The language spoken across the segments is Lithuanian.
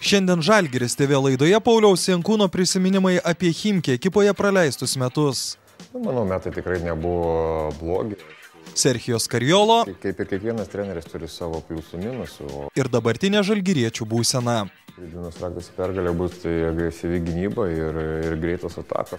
Šiandien Žalgiris TV laidoje Pauliaus Jankūno prisiminimai apie Chimki ekipoje praleistus metus. Manau, metai tikrai nebuvo blogi. Serchijos Skarjolo Kaip ir kiekvienas treneris turi savo pliusų minusų. ir dabartinė žalgiriečių būsena. Pagrindinis raktas į pergalę bus tai agresyvi gynyba ir greitos atakos.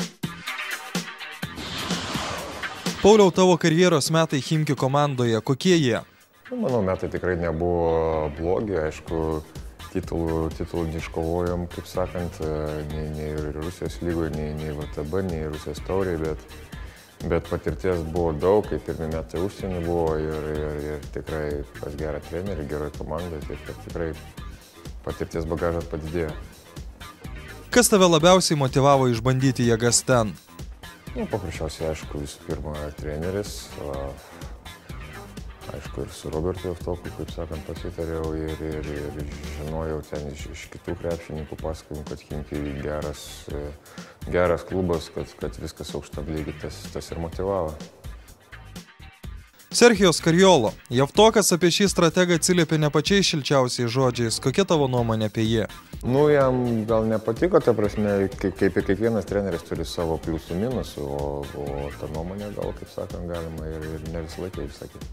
Pauliau, tavo karjeros metai Chimki komandoje, kokie jie? Manau, metai tikrai nebuvo blogi. Aišku, titulų neiškovojom, kaip sakant, nei Rusijos lygoje, nei VTB, nei Rusijos tauriai, bet patirties buvo daug, kai pirmi metai užsienį buvo ir tikrai pas gerą trenerį, geroj komandai, tai tikrai patirties bagažas padidėjo. Kas tave labiausiai motyvavo išbandyti jėgas ten? Paprasčiausiai, aišku, visų pirma, treneris. Aišku, ir su Robertu Jevtoku, kaip sakant, pasitariau ir žinojau ten iš kitų krepšininkų pasakojimų, kad Chimki geras klubas, kad viskas aukštam lygiai, tas ir motyvavo. Serchijos Skarjolo. Jevtokas apie šį strategą atsiliepė ne pačiais šilčiausiais žodžiais. Kokia tavo nuomonė apie jį? Jam gal nepatiko, ta prasme, kaip ir kiekvienas treneris turi savo pliusų minusų, o tą nuomonę gal, kaip sakant, galima ir ne visą laiką išsakyti.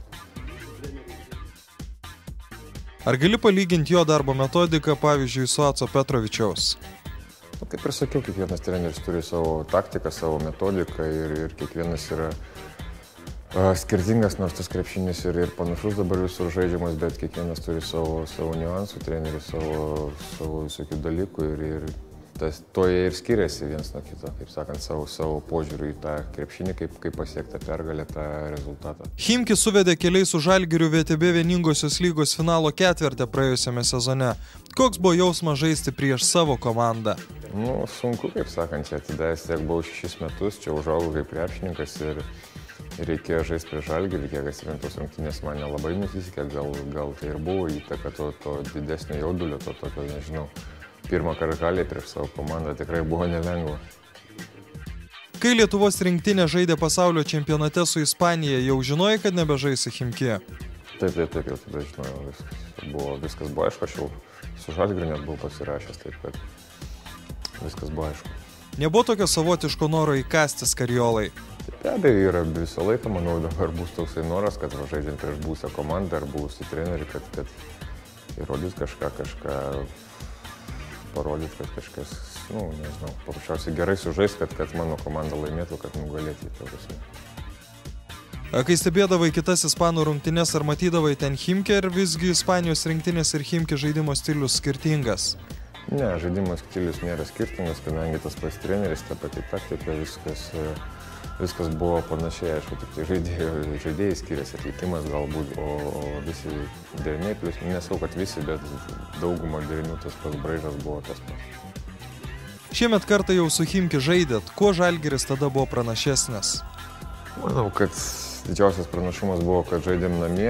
Ar gali palyginti jo darbo metodiką, pavyzdžiui, su Aco Petrovičiaus? Kaip ir sakiau, kiekvienas treneris turi savo taktiką, savo metodiką ir kiekvienas yra skirtingas, nors tas krepšinis ir panašus dabar visur žaidžiamas, bet kiekvienas turi savo niuansų, treneris savo visokių dalykų ir to jie ir skiriasi viens nuo kito, kaip sakant, savo požiūrį į tą krepšinį, kaip pasiekti pergalę, tą rezultatą. Chimki suvedė keliais su Žalgiriu VTB vieningosios lygos finalo ketvirtį praėjusiame sezone. Koks buvo jausmas žaisti prieš savo komandą? Sunku, kaip sakant, čia atidėjęs tiek buvau 6 metus, čia užaugau kaip krepšininkas ir reikėjo žaisti prieš Žalgirį, kiek atsimintos rungtynės man nelabai nusisekė, gal tai ir buvo įtaka to didesnio jaudulio, to tokio, nežinau. Pirmą kartą prieš savo komandą tikrai buvo nelengva. Kai Lietuvos rinktinė žaidė pasaulio čempionate su Ispanija, jau žinojai, kad nebežaisi Chimki? Taip, jau tada žinojau. Viskas buvo aišku, aš jau su Žalgiriu net buvau pasirašęs, taip kad viskas buvo aišku. Nebuvo tokio savotiško noro įkasti Skarjolai? Be abejo, yra visą laiką, manau, dabar bus toksai noras, kad žaidžiant prieš buvusią komandą ar buvusį trenerį, kad įrodys kažką parodyti, kad kažkas, nežinau, paprasčiausiai gerai sužais, kad mano komanda laimėtų, kad nugalėtų į tą prasme. Kai stebėdavai kitas ispanų rungtynes, ar matydavai ten Chimki, ar visgi Ispanijos rinktinės ir Chimki žaidimo stilius skirtingas? Ne, žaidimo stilius nėra skirtingas, kadangi tas pats treneris, ta pati taktika, viskas buvo panašiai, aišku, tik tai žaidėjai skiriasi, atlikimas galbūt, o visi deriniai, nesau, kad visi, bet daugumą derinių tas pats braižas buvo tas pats. Šiemet kartą jau su Chimki žaidėt, kuo Žalgiris tada buvo pranašesnis? Manau, kad didžiausias pranašumas buvo, kad žaidėm namie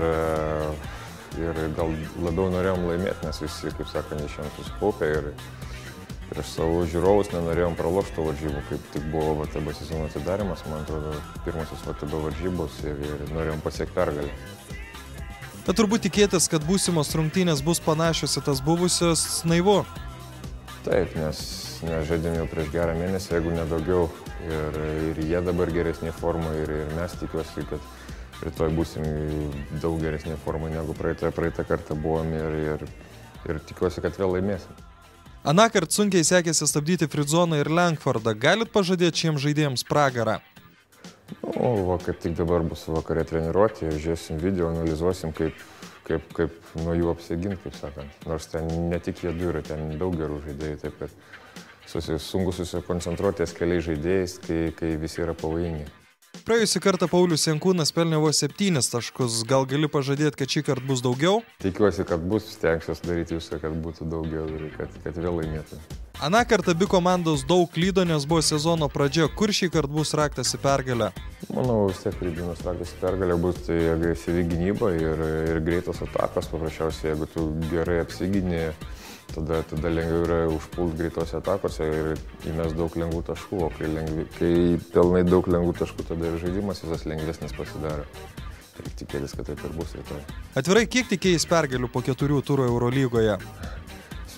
ir gal labiau norėjom laimėti, nes visi, kaip sakant, išėjom susikaupę ir prieš savo žiūrovus nenorėjom pralošti varžybų, kaip tik buvo VTB sezono atidarimas, man atrodo, pirmosios VTB varžybos ir norėjom pasiekti pergalę. Bet turbūt tikėtis, kad būsimos rungtynės bus panašios į tas buvusios, naivu. Taip, nes žaidėm jau prieš gerą mėnesį, jeigu nedaugiau, ir jie dabar geresnė forma ir mes tikiuosi, kad rytoj būsim daug geresnė forma negu praeitą kartą buvom ir tikiuosi, kad vėl laimėsim. Anąkart sunkiai sekėsi stabdyti Fridzoną ir Langfordą. Galit pažadėti šiems žaidėjams pragarą? Kaip tik dabar bus vakare treniruoti, žiūrėsim video, analizuosim, kaip nuo jų apsiginti, kaip sakant. Nors ten ne tik jie du yra, ten daug gerų žaidėjų, taip kad sunku susikoncentruoti ties keliais žaidėjais, kai visi yra pavojingi. Praėjusį kartą Paulius Jankūnas pelnė vos 7 taškus. Gal gali pažadėti, kad šį kartą bus daugiau? Tikiuosi, kad bus, stengsiuosi daryti viską, kad būtų daugiau ir kad vėl laimėtų. Anąkart abi komandos daug klydo, nes buvo sezono pradžia. Kur šį kartą bus raktas į pergalę? Manau, vis tiek pridėjimas raktas į pergalę bus tai agresyvi gynyba ir greitos atakos. Paprasčiausiai, jeigu tu gerai apsigini, tada lengviau yra užpult greitose atakose ir įmes daug lengvų taškų, o kai pelnai daug lengvų taškų, tada ir žaidimas visas lengvesnis pasidaro. Reikia tikėtis, kad taip ir bus rytoj. Atvirai, kiek tikėjais pergalių po 4 turų Eurolygoje?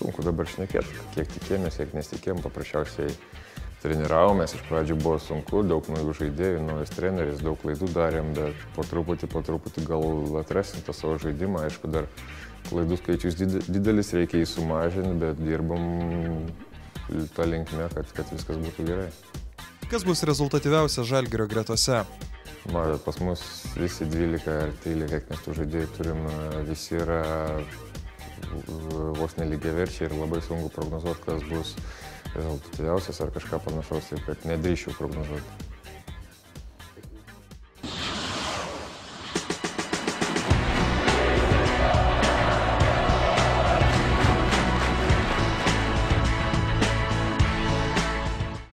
sunku dabar šnekėti, kiek tikėjomės, kiek nesitikėjom, paprasčiausiai treniravomės, iš pradžių buvo sunku, daug naujų žaidėjų, naujas treneris, daug klaidų darėm, bet po truputį gal atrasim tą savo žaidimą, aišku, dar klaidų skaičius didelis, reikia jį sumažinti, bet dirbam tą linkmę, kad viskas būtų gerai. Kas bus rezultatyviausia Žalgirio gretose? Matot, pas mus visi 12 ar 13, kiek mes tų žaidėjų turim, visi yra vos nelygiaverčiai ir labai sunku prognozuoti, kas bus rezultatyviausias ar kažką panašaus, taip kad nedrįsčiau prognozuoti.